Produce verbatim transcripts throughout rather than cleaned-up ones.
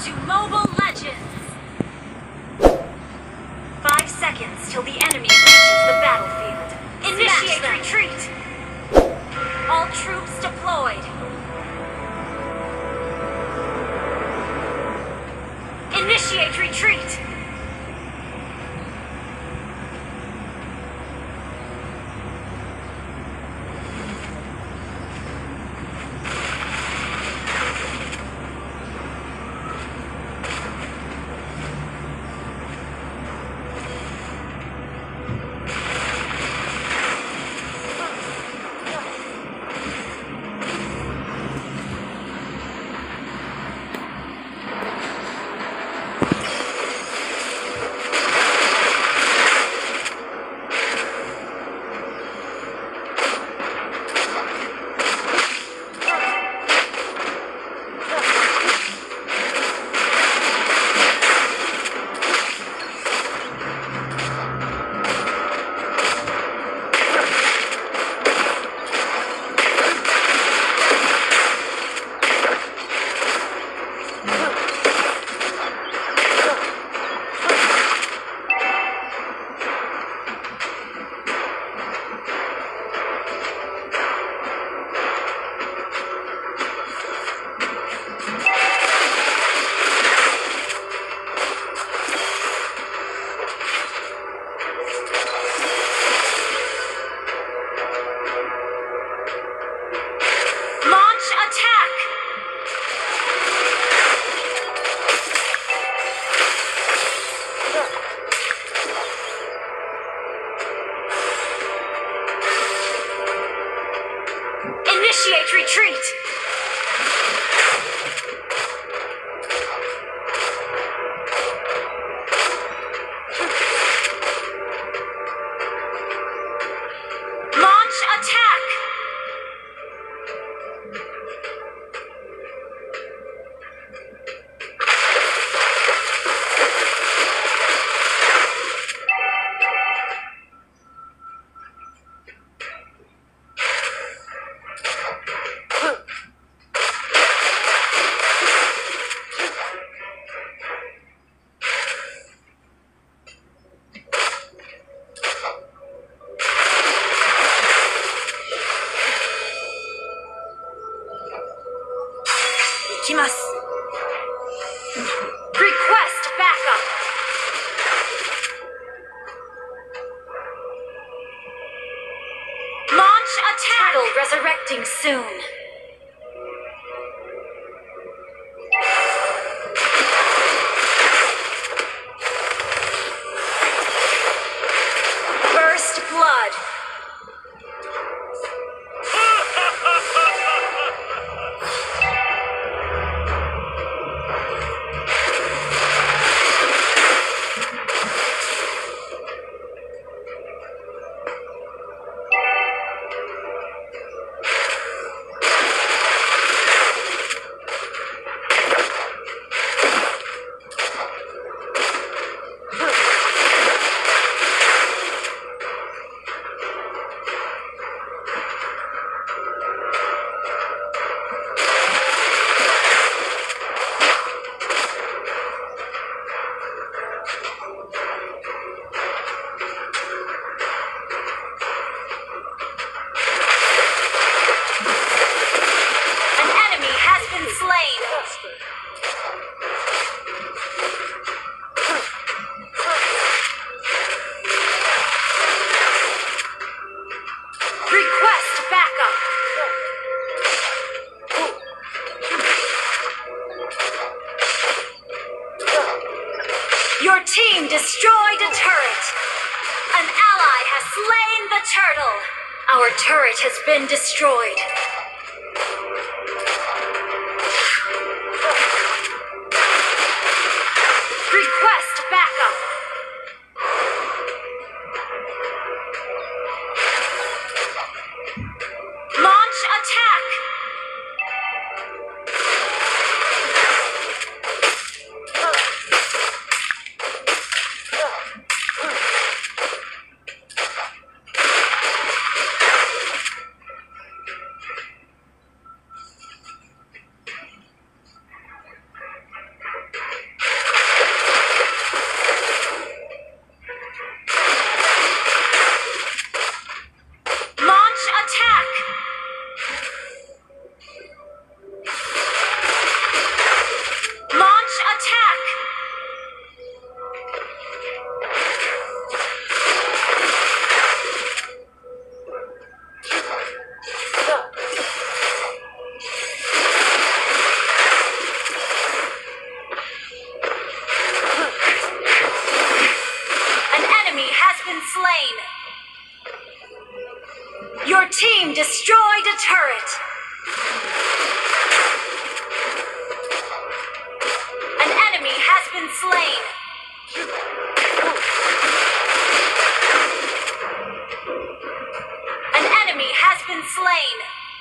to Mobile Legends! Five seconds till the enemy reaches the battlefield. Initiate retreat! All troops deployed. Initiate retreat! Initiate retreat! Launch attack! Request backup! Launch attack! Turtle resurrecting soon. First blood. Your team destroyed a turret! An ally has slain the turtle! Our turret has been destroyed. Request backup! Launch attack! destroyed a turret. An enemy has been slain. An enemy has been slain.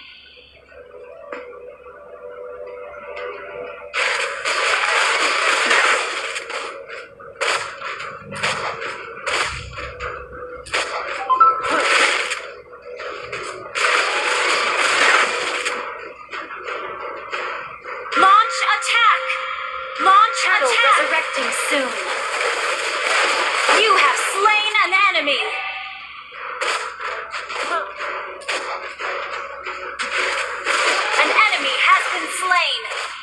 Launch attack! Launch Turtle attack! resurrecting soon. You have slain an enemy! An enemy has been slain!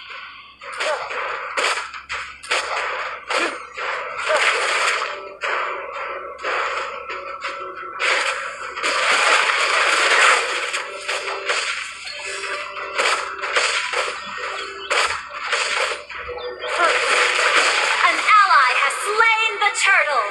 An ally has slain the turtle!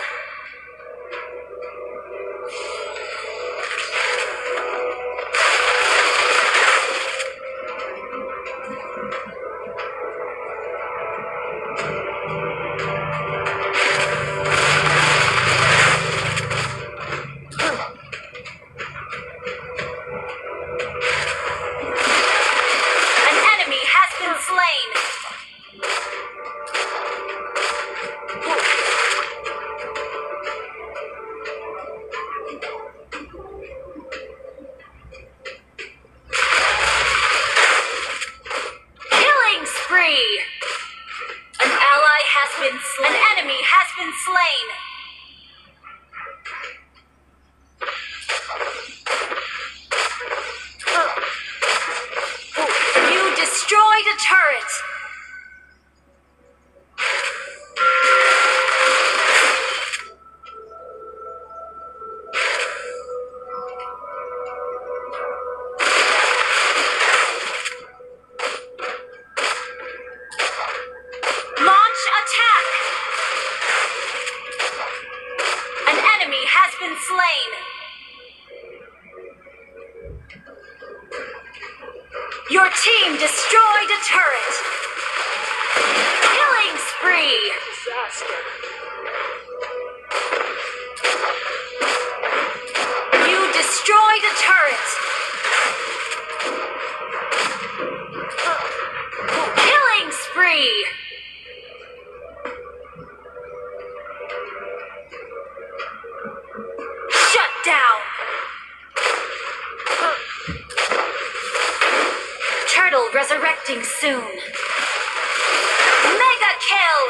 An enemy has been slain! Killing spree! An ally has been slain. An enemy has been slain. You destroyed a turret. Launch attack! An enemy has been slain. Your team destroyed a turret. Killing spree! Disaster. You destroyed a turret. Killing spree! Shut down! Turtle resurrecting soon. Mega kill!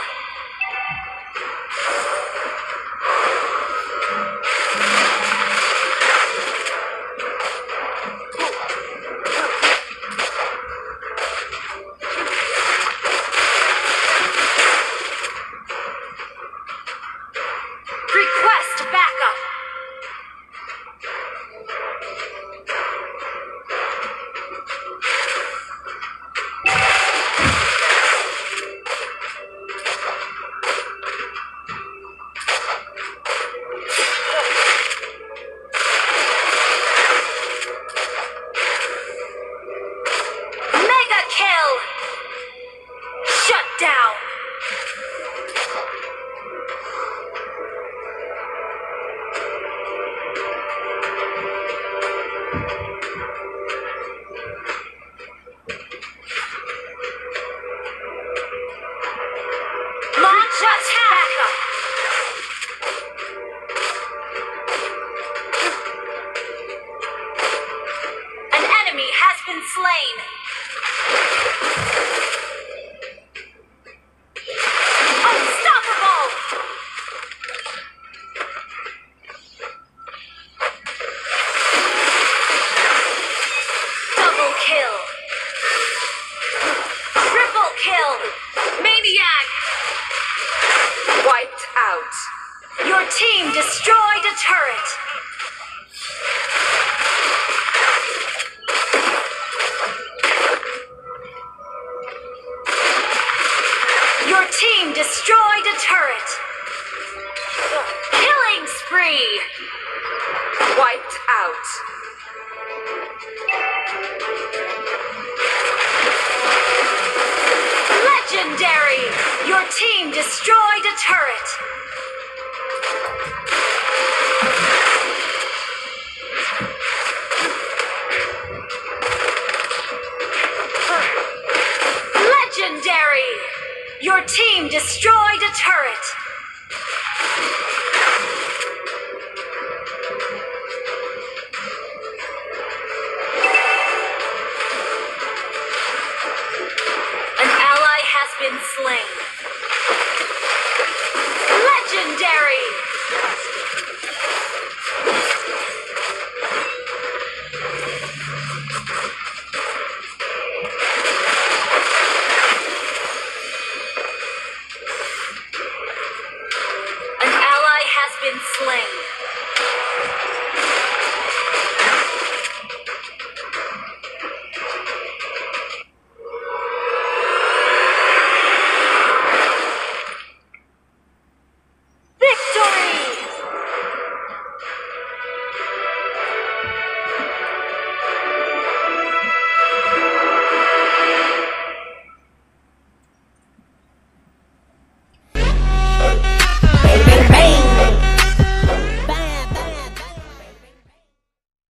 Request backup! Mega kill! Shut down! Launch attack! An enemy has been slain. Unstoppable! Double kill! Triple kill! Maniac! Wiped out. Your team destroyed a turret! Your team destroyed a turret! Killing spree! Wiped out. destroyed a turret. Legendary! Your team destroyed a turret.